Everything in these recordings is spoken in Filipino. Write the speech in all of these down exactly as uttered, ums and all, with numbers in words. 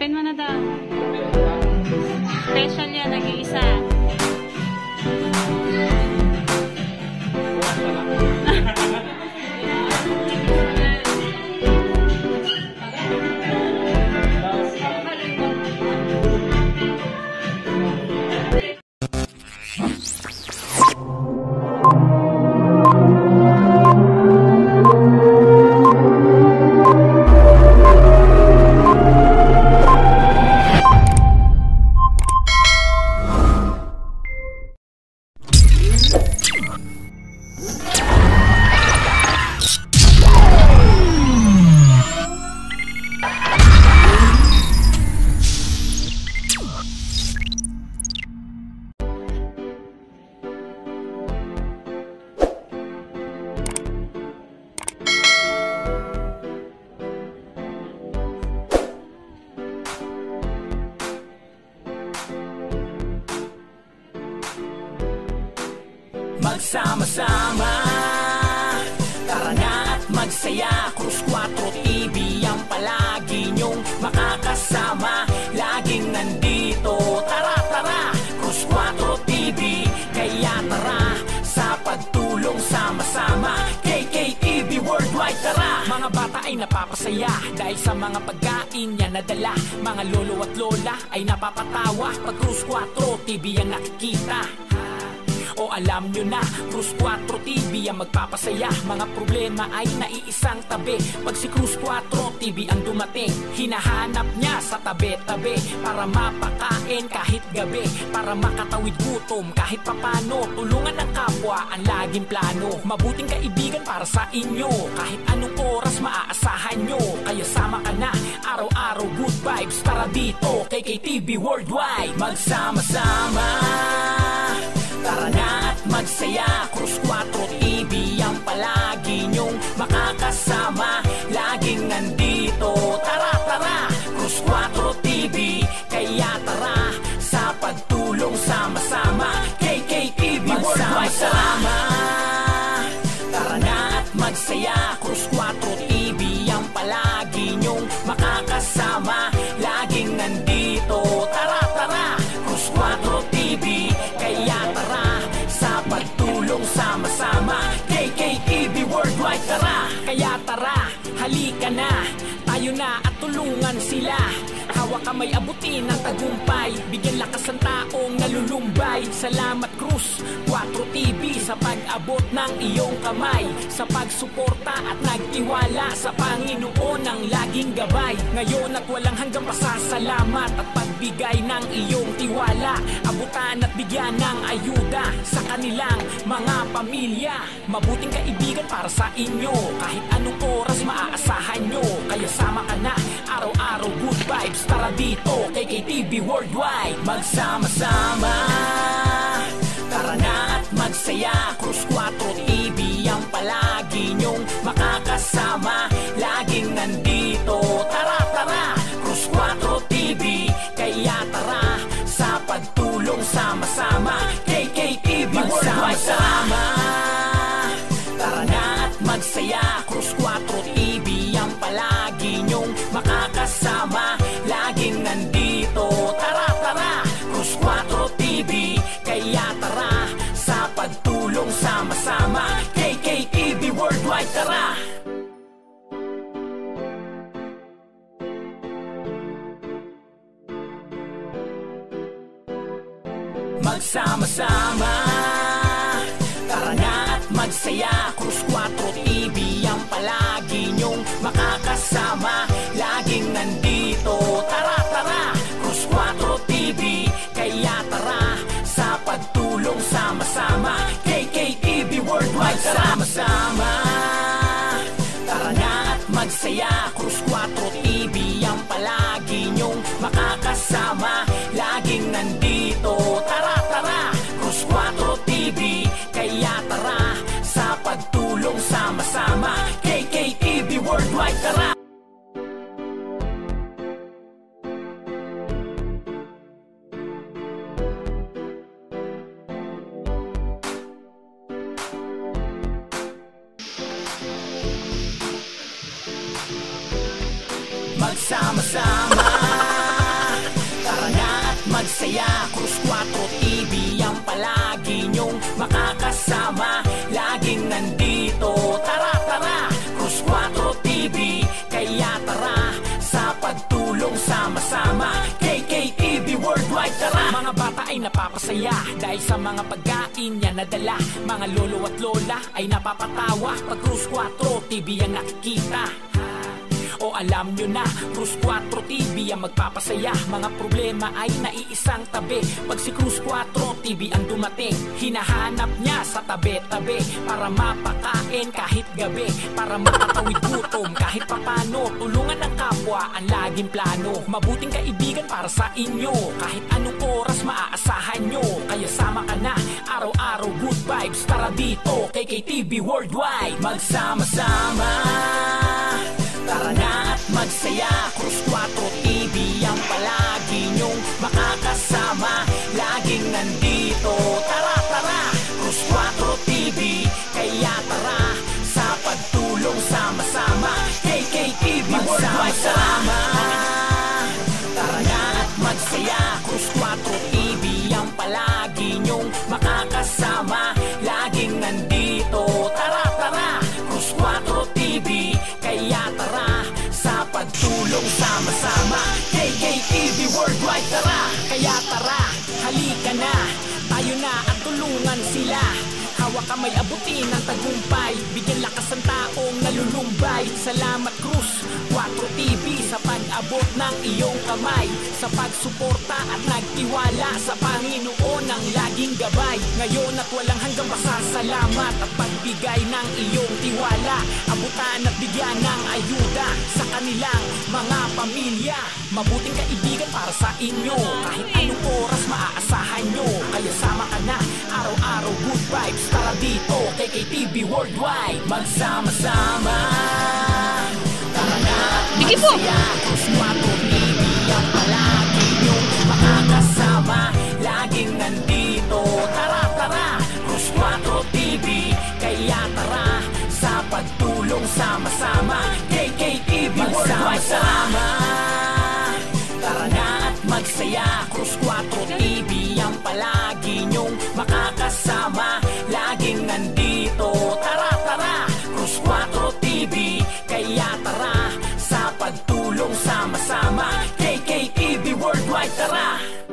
Open mo na daw. Special yan, nag-iisa. Magsama-sama, tara na at magsaya. Cruz four T V ang palagi nyong makakasama. Laging nandito, tara tara, Cruz four T V. Kaya tara, sa pagtulong sama-sama, K K T V Worldwide, tara. Mga bata ay napapasaya dahil sa mga pagkain niya nadala. Mga lolo at lola ay napapatawa pag Cruz four T V ang nakikita. O alam nyo na, Cruz four T V ang magpapasaya. Mga problema ay naiisang tabi. Pag si Cruz four T V ang dumating, hinahanap niya sa tabi-tabi para mapakain kahit gabi, para makatawid gutom kahit papano. Tulungan ng kapwa ang laging plano. Mabuting kaibigan para sa inyo, kahit anong oras maaasahan nyo. Kaya sama ka na, araw-araw good vibes. Tara dito, K K T V Worldwide. Magsama-sama, tara na at magsaya. Cruz four T V ang palagi nyong makakasama. Laging nandito, tara tara, Cruz four T V. Kaya tara, sa pagtulong sama-sama, K K T V Worldwide. Magsama, tara na at magsaya. Cruz four T V ang palagi nyong makakasama. Laging nandito, tara tara, Cruz four T V. Kaya tara, sa pagtulong sama-sama, K K T V Worldwide, tara. Kaya tara, halika na, tayo na at tulungan sila. Hawak kamay, abutin ang tagumpay, bigyan lakas ang taong nalulumbay. Salamat Cruz four T V sa pag-abot ng iyong kamay, sa pagsuporta at nagtiwala sa Panginoon ang laging gabay. Ngayon at walang hanggang pasasalamat at pagbigay ng iyong tiwala. Abutan at bigyan ng ayuda sa kanilang mga pamilya. Mabuting kaibigan para sa inyo, kahit anong oras maaasahan nyo. Kaya sama ka na, araw-araw good vibes. Tara dito, K K T V Worldwide. Magsama-sama, tara na at magsaya. Cruz four T V ang palagi nyong makakasama. Laging nandito, tara tara, Cruz four T V. Kaya tara, sa pagtulong sama-sama, K K T V Worldwide. Magsama-sama, tara na at magsaya. Cruz four T V ang palagi nyong makakasama. Laging nandito, tara tara, Cruz four T V. Kaya tara, sa pagtulong sama-sama, K K T V Worldwide, tara. Magsama-sama, tara na at magsaya. Cruz four T V ang palagi nyong makakasama. Laging nandito, tara tara, Cruz four T V. Kaya tara, sa pagtulong sama-sama, K K T V Worldwide. Magsama-sama, tara na at magsaya. Cruz four T V ang palagi nyong makakasama. Laging nandito, tara tara, Cruz four T V. Kaya tara, sa pagtulong sama-sama, K K T V Worldwide, tara. Magsama-sama, makakasama, laging nandito. Tara, tara, Cruz four T V, kaya tara, sa pagtulong sama-sama, K K T V Worldwide, tara. Mga bata ay napapasaya dahil sa mga pagkain niya nadala. Mga lolo at lola ay napapatawa pag Cruz four T V ang nakikita. O alam nyo na, Cruz four T V ang magpapasaya. Mga problema ay naiisang tabi. Pag si Cruz four T V ang dumating, hinahanap niya sa tabi-tabi para mapakain kahit gabi, para makatawid gutom kahit papano. Tulungan ng kapwa ang laging plano. Mabuting kaibigan para sa inyo, kahit anong oras maaasahan nyo. Kaya sama ka na, araw-araw good vibes. Tara dito, K K T V Worldwide, magsama-sama. Tara na at magsaya, Cruz four T V ang palagi nyong makakasama, laging nandito. Tara, tara, Cruz four T V, kaya tara, sa pagtulong sama-sama, K K T V Worldwide, sama. Tara na at magsaya, Cruz four T V ang palagi nyong makakasama, laging nandito. Tara, tara, Cruz four T V, kaya tara, sa pagtulong sama-sama, K K T V Worldwide, tara. Kaya tara, halika na, tayo na at tulungan sila. Hawak kamay, abutin ang tagumpay, bigyan lakas ang taong nalulumbay. Salamat Cruz four T V sa pag-abot ng iyong kamay, sa pagsuporta at nagtiwala sa Panginoon ang laging gabay. Ngayon at walang hanggang pasasalamat at pagbigay ng iyong tiwala. Abutan at bigyan ng ayuda sa kanilang mga pamilya. Mabuting kaibigan para sa inyo, kahit anong oras maaasahan nyo. Kaya sama ka na, araw-araw good vibes. Tara dito, K K T V Worldwide, magsama-sama. Tara na at magsaya, Cruz four T V ang palagi nyong makakasama, laging nandito. Tara, tara, Cruz four T V, kaya tara, sa pagtulong sama-sama, K K T V Worldwide, sama. Tara na at magsaya, Cruz four T V ang palagi nyong makakasama, laging nandito. Tara, tara, Cruz four T V, kaya tara, sa pagtulong sama-sama, K K T V Worldwide, tara.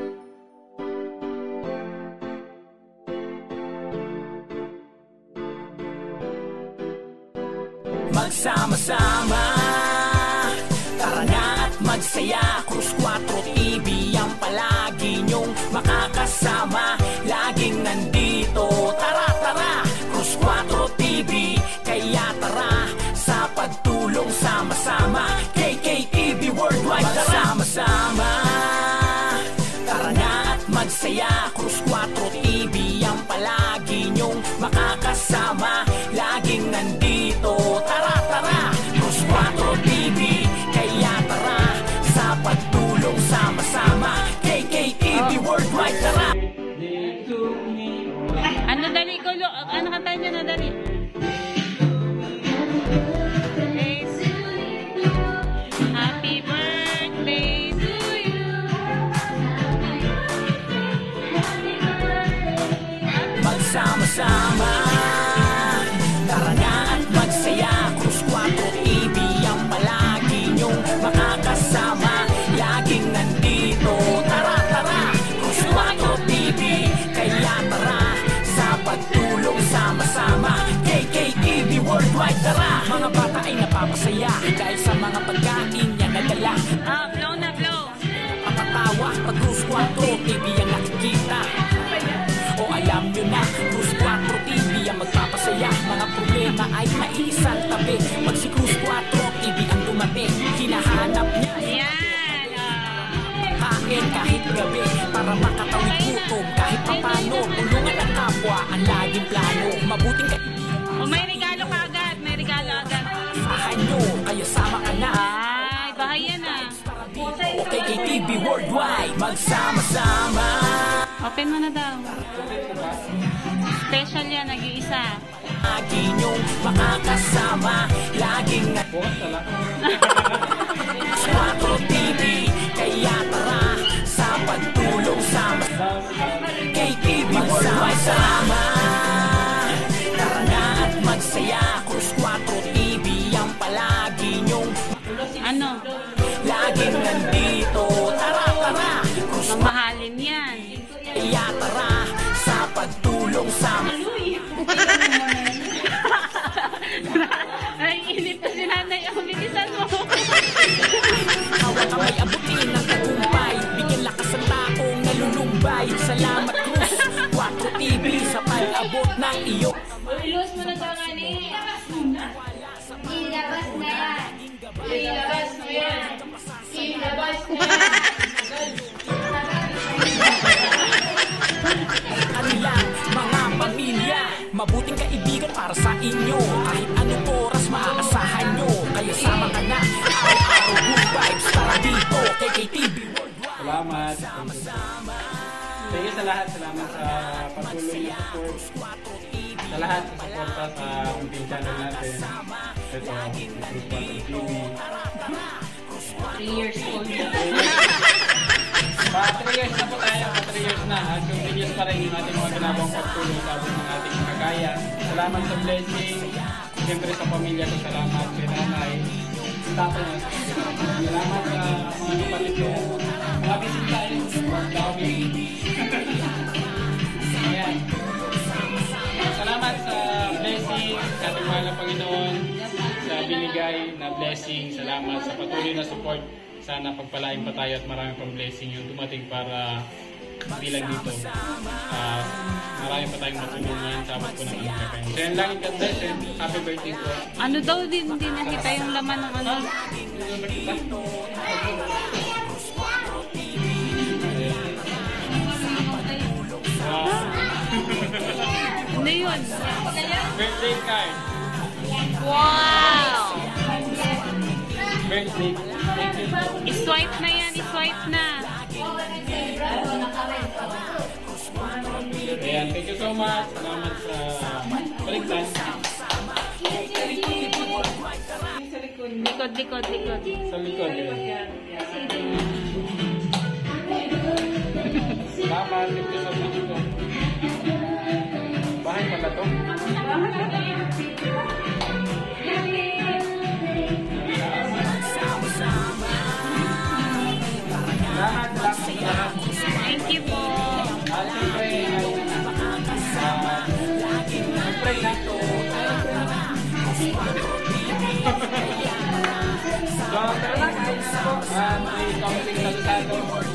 Magsama-sama, tara na at magsaya, Cruz four T V ang palagi nyong makakasama, laging nandito. Tara, tara, Cruz four T V, kaya tara, sa pagtulong sama-sama, K K T V Worldwide, tara. Magsama-sama, tara na at magsaya, Cruz four T V ang palagi nyong makakasama, laging nandito. Tara, tara, Cruz four T V, kaya tara, sa pagtulong sama-sama, K K T V Worldwide, tara. Ano dali ko? Ano kanta niya na dali? Happy birthday to you. Magsama-sama, tara na at magsaya, Cruz four T V ang palagi nyong makakasama, laging nandito. Tara, tara, Cruz four T V, kaya tara, sa pagtulong sama-sama, K K T V Worldwide, tara. Mga bata ay napapasaya dahil sa mga pagkain niya nadala. Ah, flow na flow. Papatawa pag Cruz four T V ang nakikita. O alam nyo na, Cruz four T V ang magpapasaya. Mga problema ay maiisang tabi. Pag si Cruz four T V ang dumating, hinahanap niya Yan. kain kahit gabi, para makatawid gutom kahit papano. Tulungan ang kapwa ang laging plano. Mabuting kaibigan. O may regalo ka agad. May regalo agad. Sahan nyo, kaya sama ka na. Ay, bahay yan ah. O K K T V Worldwide, magsama-sama. Open mo na daw. Special yan, nag-iisa. Lagi nyong makakasama, laging na four T V, kaya tara, sa pagtulong sama, K T V Worldwide, sama. Cruz kwatro T V ang palagi nyong Ano? laging nandito. Tara, tara, Cruz Mamahalin yan. kaya tara sa pagtulong sa Ay, init na si nanay. Ang bilisan mo. hawak kamay abutin ng tagumpay, bigyan lakas ang taong nalulumbay. Salamat Cruz kwatro T V sa pag-abot ng iyo. Ilus mo na ito nga ni. Ilabas na yan. Ilabas mo yan. Ilabas mo yan. Kanilang mga pamilya, mabuting kaibigan para sa inyo. Kahit anong oras maaasahan nyo, kaya sama ka na. Araw-araw good vibes para dito K K T V. Salamat. Thank you sa lahat. Salamat sa patuloy na support. Sa lahat sa suporta sa ating channel natin. Ito, Cruz kwatro T V. three years old. Pa three years na po tayo. Pa three years na. At continuous pa rin yung ating mga ginawang pagtulong sa abot ng ating kagaya. Salamat sa blessing. Siyempre sa pamilya ko. Salamat kay nanay. Tatay na. Salamat sa mga kapatid ko. Mga bisitahin. Dami. Ayan. Salamat sa blessing, sa ating mahal na Panginoon, sa binigay na blessing. Salamat sa patuloy na support. Sana pagpalain pa tayo at marami pang blessing yung dumating para bilang dito. Uh, marami pa tayong matulungan sa abot po ng aming kakain. So yan lang, God bless and happy birthday po. Ano daw din, hindi nakita yung laman ng ano. Hindi nakita. Wow. Ano yun? Birthday card. Wow! Birthday. Thank you. I-swipe na yan, i-swipe na. Ayan, thank you so much. Salamat sa baligtad. Likod, likod, likod. Sa likod. eh. Salamat, thank you so much po. Bahay pala to. Salamat, salamat, salamat. Thank you po. At siyempre, ay, ah, siyempre na to. So, tara na, kahit na po. Ah, may counting salusado.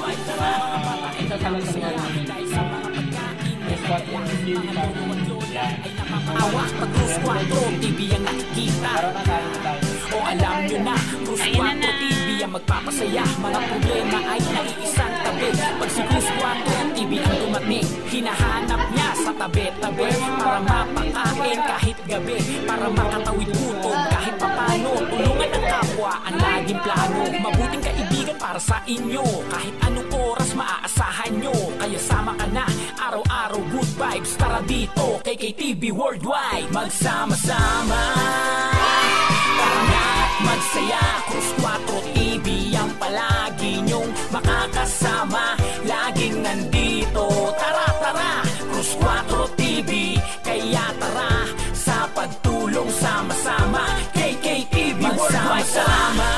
Ah, isa sa lasungan namin. Yes, what yung hindi pa. Yan. Awak pag Cruz kwatro T V ang nakikita. Tara na tayo na tayo. O alam nyo na, Cruz kwatro T V ang magpapasaya. Mga problema ay naiisang tabi. Pag si Cruz kwatro T V ang dumating, hinahanap niya sa tabi-tabi. Para mapakain kahit gabi, para makatawid gutom kahit papano. Tulungan ang kapwa, ang laging plano. Mabuting kaibigan para sa inyo. Kahit anong oras maaasahan nyo, kaya sama ka na. Araw-araw good vibes, tara dito K K T V Worldwide. Magsama-sama, tara na at magsaya. Cruz kwatro T V ang palagi nyong makakasama. Laging nandito, tara tara Cruz kwatro T V, kaya tara sa pagtulong sama-sama. K K T V Worldwide. Magsama-sama,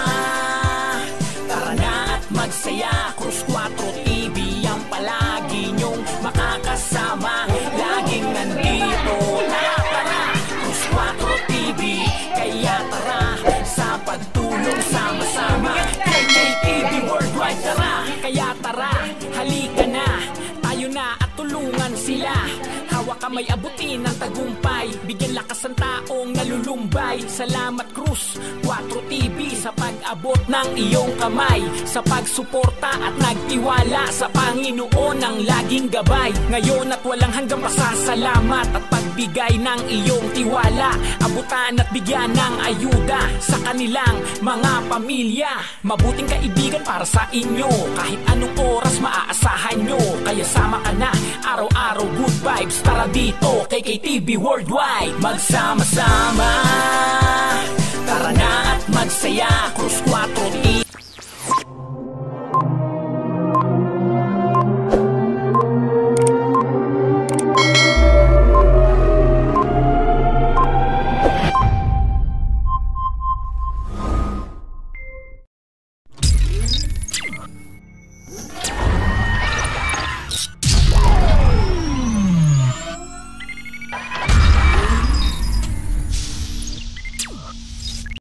tara na at magsaya. Cruz kwatro T V ang palagi nyong makakasama. Laging nandito, tara tara Cruz kwatro T V, kaya tara sa pagtulong sama-sama. K K T V Worldwide. Tara, kaya tara, halika na. Tayo na at tulungan sila. Hawak kamay abutin ng tagumpay, bigyan lakas ang taong nalulumbay. Salamat Cruz kwatro T V sa pag-abot ng iyong kamay, sa pagsuporta at nagtiwala sa Panginoon ang laging gabay. Ngayon at walang hanggang pasasalamat at pagbigay ng iyong tiwala. Abutan at bigyan ng ayuda sa kanilang mga pamilya. Mabuting kaibigan para sa inyo. Kahit anong oras maaasahan nyo, kaya sama ka na. Araw-araw good vibes, tara dito K K T V Worldwide. Magsama-sama,